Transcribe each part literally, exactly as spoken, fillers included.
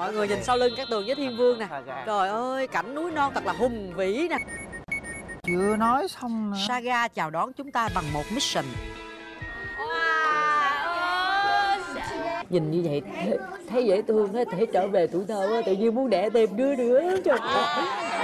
Mọi người nhìn sau lưng Cát Tường với Thiên Vương nè. Trời ơi, cảnh núi non thật là hùng vĩ nè. Chưa nói xong nữa. Saga chào đón chúng ta bằng một mission. Nhìn như vậy thấy, thấy dễ thương, thấy, thấy trở về tuổi thơ quá, tự nhiên muốn đẻ thêm đứa nữa. Trời ơi.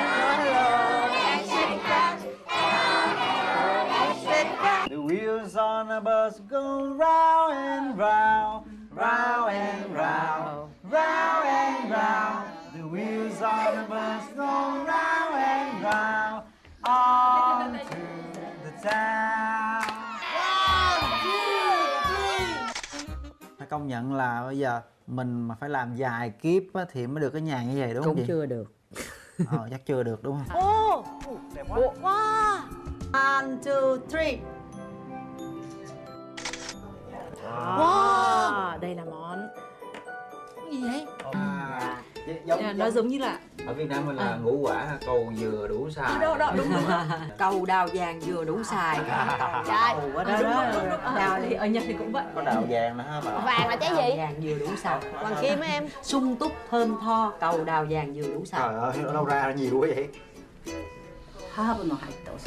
The wheels on a bus go round and round, round and round, round and round. The wheels on a bus go round and round, on to the town. Phải công nhận là bây giờ mình mà phải làm dài kiếp á, thì mới được cái nhà như vậy đúng không chị? Cũng chưa được. Ờ, chắc chưa được đúng không? Ô, đẹp quá. Wow. One, two, three. Wow. Wow. Đây là món cái gì vậy? À, giống, À, nó giống như là ở Việt Nam mình là à. ngũ quả cầu dừa đủ xài. đó đó đúng đúng. Cầu đào vàng vừa đủ xài. Cầu Trời. đó đó. đó. Đào thì ở Nhật thì cũng vậy. Có đào vàng nữa hả bà? Vàng là trái gì? Vàng vừa đủ xài. Hoàng kim á em. Sung túc thơm tho, cầu đào vàng vừa đủ xài. Trời ơi, ở đâu ra nhiều quá vậy? 하브노 하이토스.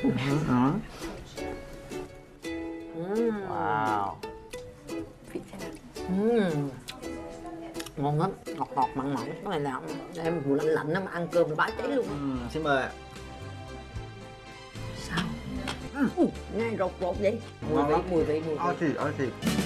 Wow. Vị thế nào? Uhm. Ngon lắm, ngọt ngọt mặn mặn. Cái này là em mùa lạnh lạnh nó mà ăn cơm là bá cháy luôn. Ừ, xin mời ạ. Sao? Ừ. Nghe rột rột vậy. Mùi Ngon vị, lắm. mùi vị, mùi vị. Ôi thì, ôi thì.